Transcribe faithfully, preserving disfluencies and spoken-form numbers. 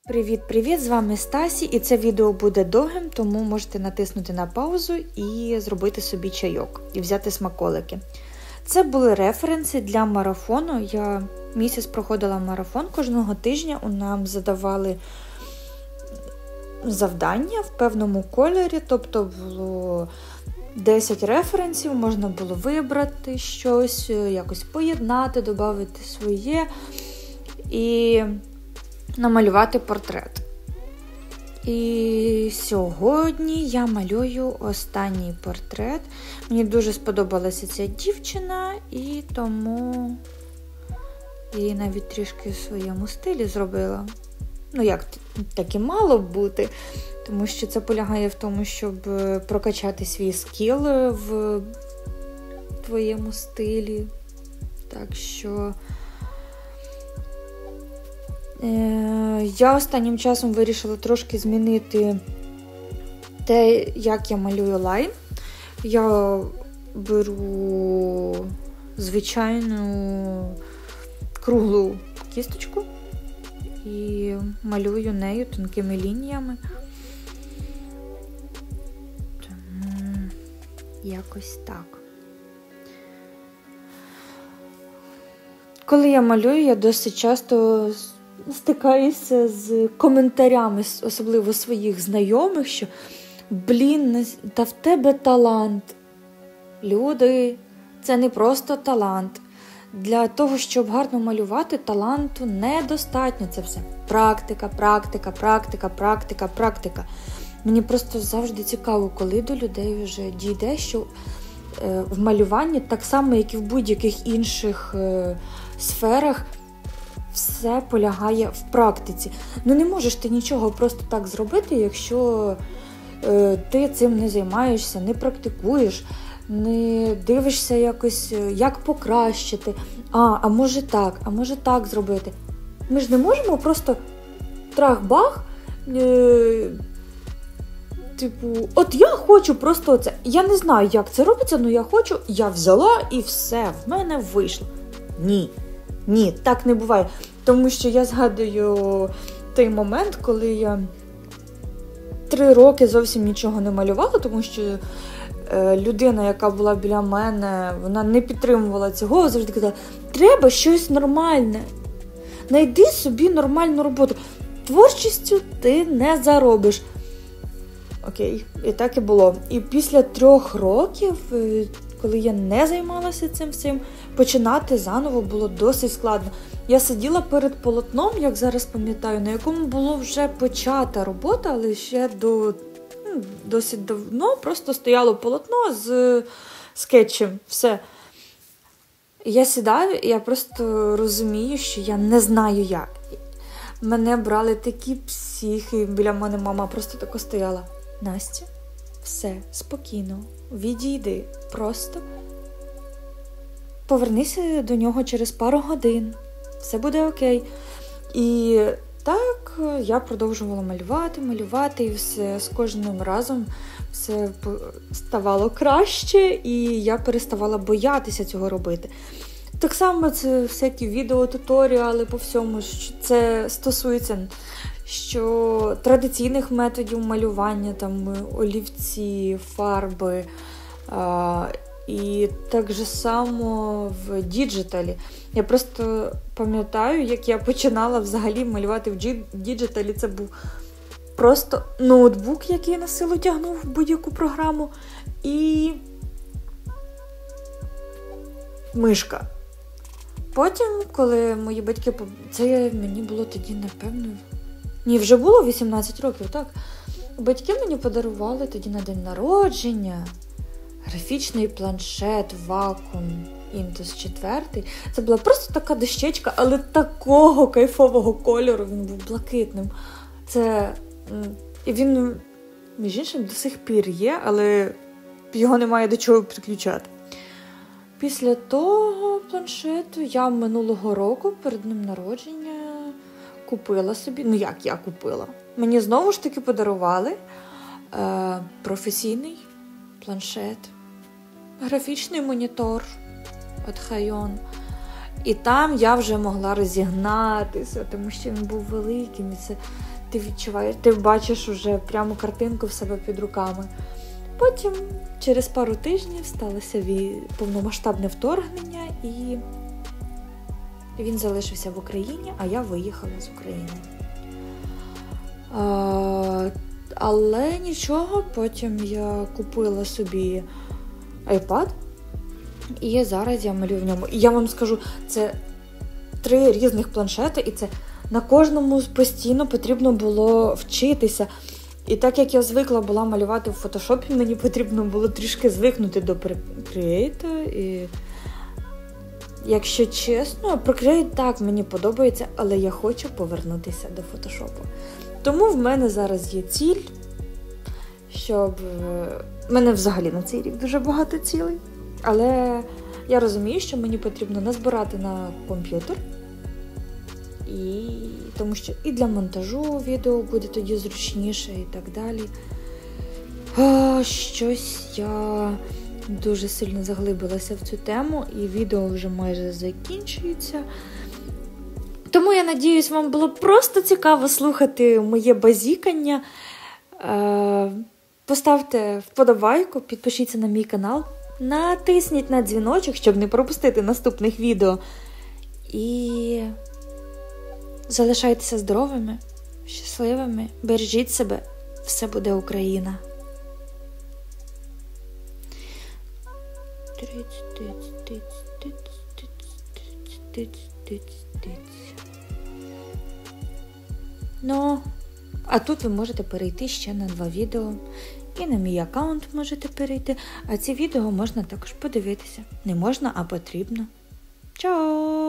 Привіт-привіт! З вами Стасі, і це відео буде довгим, тому можете натиснути на паузу і зробити собі чайок, і взяти смаколики. Це були референси для марафону. Я місяць проходила марафон, кожного тижня нам задавали завдання в певному кольорі, тобто було десять референсів, можна було вибрати щось, якось поєднати, додати своє і намалювати портрет. І сьогодні я малюю останній портрет. Мені дуже сподобалася ця дівчина, і тому її навіть трішки в своєму стилі зробила. Ну, як, так і мало б бути, тому що це полягає в тому, щоб прокачати свій скіл в твоєму стилі. Так що я останнім часом вирішила трошки змінити те, як я малюю лайн. Я беру звичайну круглу кісточку і малюю нею тонкими лініями. Тому якось так. Коли я малюю, я досить часто стикаюся з коментарями, особливо своїх знайомих, що блін, та в тебе талант. Люди, це не просто талант. Для того, щоб гарно малювати, таланту недостатньо. Це все практика, практика, практика, практика, практика. Мені просто завжди цікаво, коли до людей вже дійде, що е, в малюванні, так само, як і в будь-яких інших е, сферах, все полягає в практиці. Ну не можеш ти нічого просто так зробити, якщо е, ти цим не займаєшся, не практикуєш, не дивишся якось, як покращити. А, а може так, а може так зробити. Ми ж не можемо просто трах-бах, е, типу, от я хочу просто оце. Я не знаю, як це робиться, але я хочу, я взяла і все, в мене вийшло. Ні. Ні, так не буває. Тому що я згадую той момент, коли я три роки зовсім нічого не малювала, тому що е, людина, яка була біля мене, вона не підтримувала цього, завжди казала, треба щось нормальне. Найди собі нормальну роботу. Творчістю ти не заробиш. Окей, і так і було. І після трьох років, коли я не займалася цим всім, починати заново було досить складно. Я сиділа перед полотном, як зараз пам'ятаю, на якому було вже почата робота, але ще до, ну, досить давно просто стояло полотно з скетчем. Все. Я сідаю, і я просто розумію, що я не знаю як. Мене брали такі психи, біля мене мама просто тако стояла. Настя, все, спокійно, відійди, просто повернися до нього через пару годин, все буде окей. І так я продовжувала малювати, малювати, і все з кожним разом все ставало краще, і я переставала боятися цього робити. Так само це всякі відеотуторіали по всьому, це стосується що традиційних методів малювання, там олівці, фарби, а, і так же само в діджиталі. Я просто пам'ятаю, як я починала взагалі малювати в діджиталі. Це був просто ноутбук, який на силу тягнув в будь-яку програму, і мишка. Потім, коли мої батьки, це мені було тоді, напевно, ні, вже було вісімнадцять років, так? Батьки мені подарували тоді на день народження графічний планшет Wacom Intuos чотири. Це була просто така дощечка, але такого кайфового кольору, він був блакитним. Це, і він, між іншим, до сих пір є, але його немає до чого підключати. Після того планшету я минулого року, перед днем народження, купила собі, ну як я купила? Мені знову ж таки подарували е, професійний планшет, графічний монітор від Hayon. І там я вже могла розігнатися, тому що він був великим. І це ти відчуваєш, ти бачиш уже прямо картинку в себе під руками. Потім, через пару тижнів, сталося повномасштабне вторгнення, і він залишився в Україні, а я виїхала з України. А, але нічого, потім я купила собі iPad, і зараз я малюю в ньому. І я вам скажу, це три різних планшети, і це на кожному постійно потрібно було вчитися. І так як я звикла була малювати в фотошопі, мені потрібно було трішки звикнути до Procreate. І, якщо чесно, Procreate так мені подобається, але я хочу повернутися до фотошопу. Тому в мене зараз є ціль, щоб... В мене взагалі на цей рік дуже багато цілей. Але я розумію, що мені потрібно назбирати на комп'ютер. І тому що і для монтажу відео буде тоді зручніше і так далі. А, щось я дуже сильно заглибилася в цю тему, і відео вже майже закінчується. Тому я надіюсь, вам було просто цікаво слухати моє базікання. Е, поставте вподобайку, підпишіться на мій канал, натисніть на дзвіночок, щоб не пропустити наступних відео. І залишайтеся здоровими, щасливими, бережіть себе, все буде Україна. Ну, а тут ви можете перейти ще на два відео. І на мій аккаунт можете перейти. А ці відео можна також подивитися. Не можна, а потрібно. Чао!